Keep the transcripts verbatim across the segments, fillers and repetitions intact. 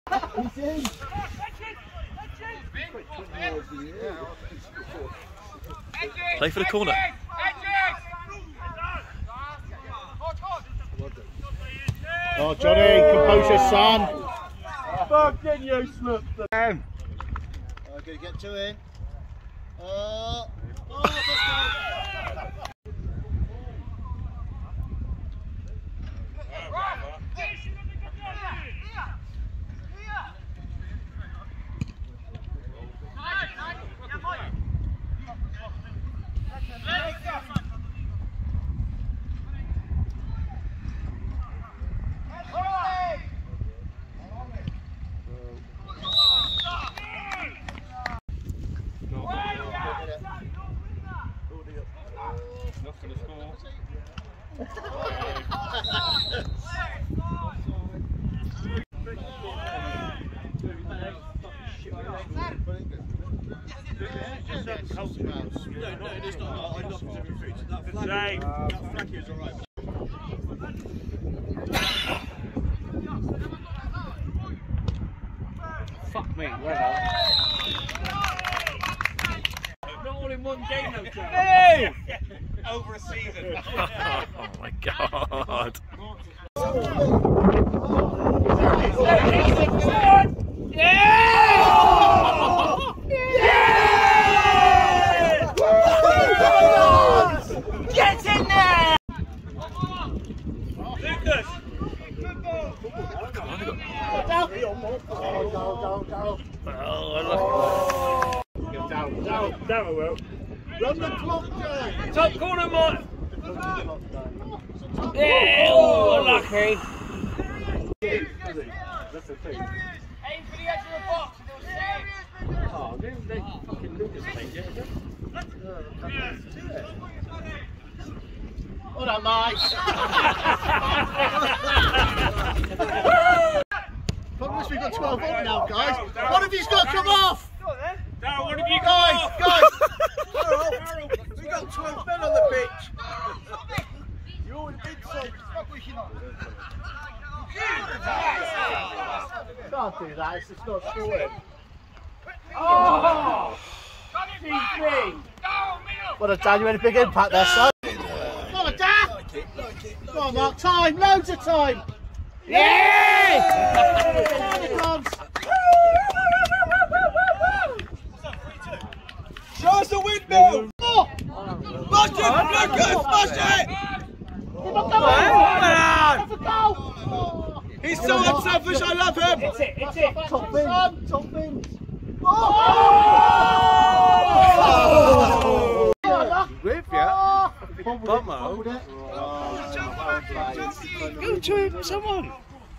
He's in. Play for the corner. Oh, Johnny, composure, son. Fucking useless. I'm going to get two in. Oh, oh, let's go. Fuck me, whatever. Not all in one game though, Joe. Hey! Over a season. Oh my god. Get in there! Lucas! Oh, down, down, down, Will. Run the clock, Joe. Top corner, Mike. Yeah, oh, unlucky. That's the thing. Aim for the edge of the box and it'll save. Oh, they, they fucking Lucas played it, is it? Hold on, Mike. Promise we've got twelve on now, guys. One of you's got to come off. Darryl, one of you Guys, come guys. off. We got twelve men on the pitch. You always did so. Stop pushing on. Can't do that. It's just not scoring. Oh! G P! Well done, you had a big impact there, son. Come on, Dan! Come on, Mark, time, loads of time! Yeah! Show us the windmill! Oh! Smash it! Lucas, smash it! Come on! He's so unselfish, I love him! It's it, it's it! Top in, top in! With ya? Bummer. Go to him, someone.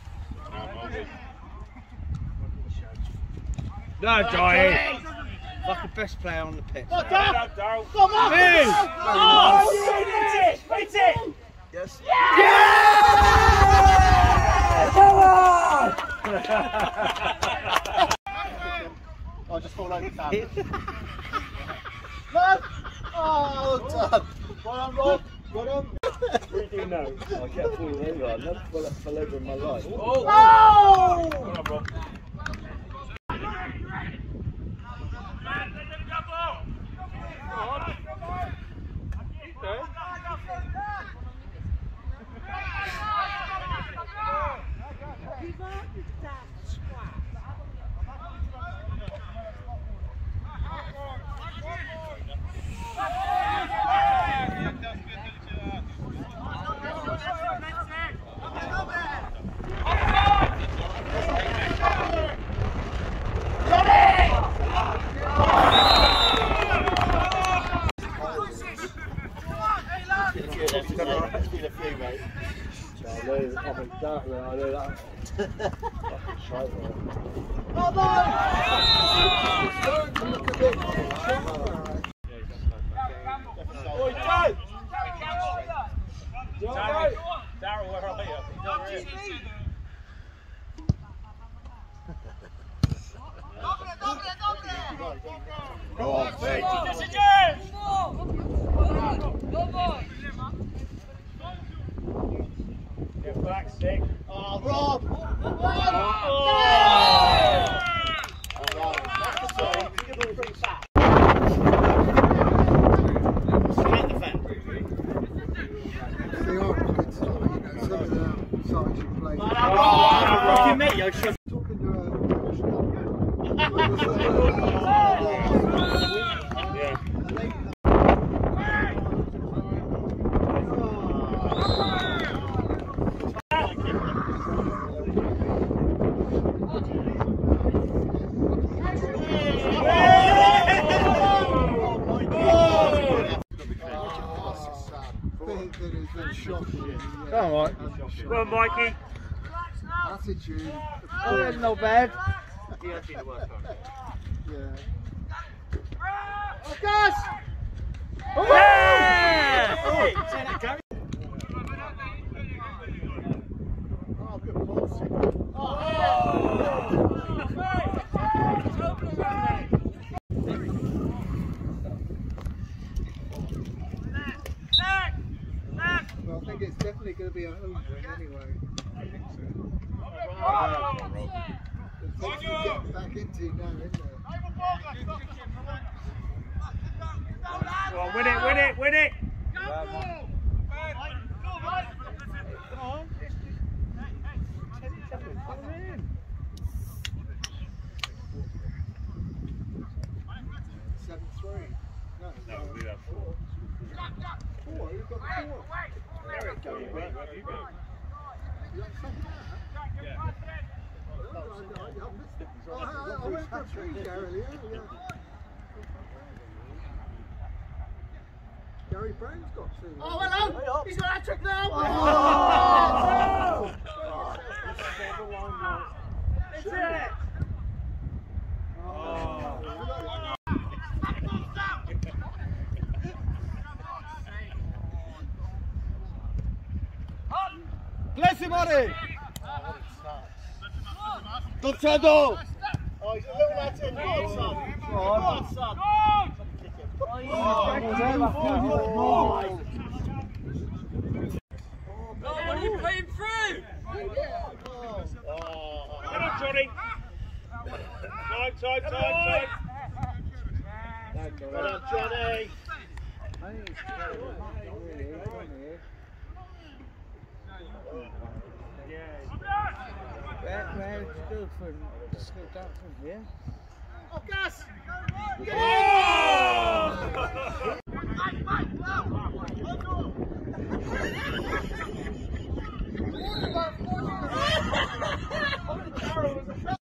No, Joey! Like the best player on the pitch. Come on, Dan! Darryl! Come on! Move! Oh, it's it! It's it! Yes. Yeah! Come on! I'll just fall over Sam. No! Oh, well done. Well done, Rob. Well done. We do know. I kept falling over. I never fell, fell over in my life. Oh! Oh! Well done, Rob. It's been a few, mate. I know, I'm exactly, I know that. Fucking shite, man. Oh, no! Look at this. Oi, Joe! Darryl, Darryl, where are you? Go on, Vic. Get back, sick. Oh, Rob! Oh. Talking to her. Yeah. Come on, Mike. Go on, Mikey. Attitude. Oh, that's not bad. Yeah, that's been the worst one. Yeah. Oh, Gus! Yeah! Oh, good ball. Oh, Well, I think it's definitely going to be a home win anyway. I think so. It takes you to get back into now, isn't it? Go on, win it, win it, win it! seven three. No, No, we have four. four. You've got four. Eric, go, you win. You win. You got second half? Yeah. I, I, I missed it. I, I, I went for three, Gary. Yeah, yeah. Gary Brown's got two. oh, hello! He's got a hat trick now! Oh! It's it! Bless him, Ollie! Good Treadle! Oh, he's a little lad in. Go on, son. Go on, son. Oh, what are you playing through? Come on, Johnny. Time, time, time, time. Well done, Johnny. Where, where would you go from? Just go down from here? Oh, Gus! Yeah!